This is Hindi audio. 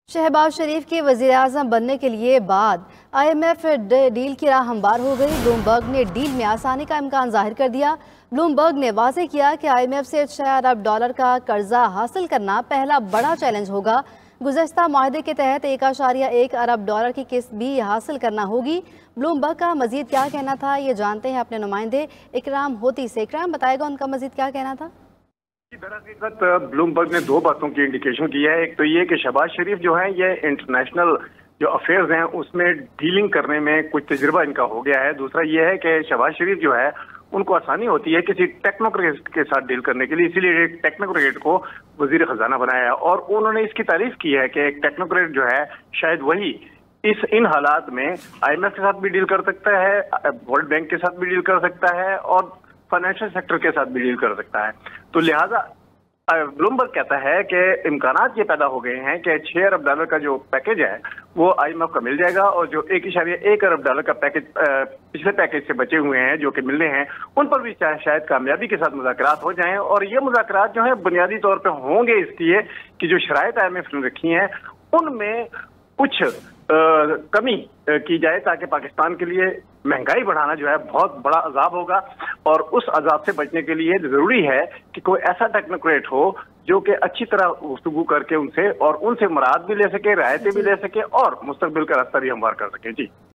शहबाज शरीफ के वज़ीर-ए-आज़म बनने के लिए बाद IMF डील की राह हमवार हो गई। ब्लूमबर्ग ने डील में आसानी का इम्कान जाहिर कर दिया। ब्लूमबर्ग ने वाज़ेह किया कि IMF से $6 अरब का कर्जा हासिल करना पहला बड़ा चैलेंज होगा। गुज़श्ता मुआहदे के तहत $1.1 अरब की किस्त भी हासिल करना होगी। ब्लूमबर्ग का मजीद क्या कहना था, ये जानते हैं अपने नुमाइंदे इकराम होती से। इकराम बताएगा उनका मजीद क्या कहना था। दरअसल ब्लूमबर्ग ने दो बातों की इंडिकेशन की है। एक तो ये कि शहबाज शरीफ जो है ये इंटरनेशनल जो अफेयर्स हैं उसमें डीलिंग करने में कुछ तजुर्बा इनका हो गया है। दूसरा ये है कि शहबाज शरीफ जो है उनको आसानी होती है किसी टेक्नोक्रेट के साथ डील करने के लिए, इसीलिए एक टेक्नोक्रेट को वजीर खजाना बनाया है। और उन्होंने इसकी तारीफ की है कि एक टेक्नोक्रेट जो है शायद वही इन हालात में IMF के साथ भी डील कर सकता है, वर्ल्ड बैंक के साथ भी डील कर सकता है और फाइनेंशियल सेक्टर के साथ भी डील कर सकता है। तो लिहाजा ब्लूमबर्ग कहता है कि इम्कानात ये पैदा हो गए हैं कि $6 अरब का जो पैकेज है वो IMF का मिल जाएगा और जो $1.1 अरब का पैकेज पिछले पैकेज से बचे हुए हैं जो कि मिलने हैं उन पर भी शायद कामयाबी के साथ मुज़ाकरात हो जाएं। और ये मुज़ाकरात जो है बुनियादी तौर पर होंगे इसलिए कि जो शराइत IMF ने रखी हैं उनमें कुछ कमी की जाए ताकि पाकिस्तान के लिए महंगाई बढ़ाना जो है बहुत बड़ा अजाब होगा। और उस अजाब से बचने के लिए जरूरी है कि कोई ऐसा टेक्नोक्रेट हो जो कि अच्छी तरह गुफ्तगू करके उनसे मुराद भी ले सके, रायतें भी ले सके और मुस्तकबिल का रास्ता भी हमवार कर सके। जी।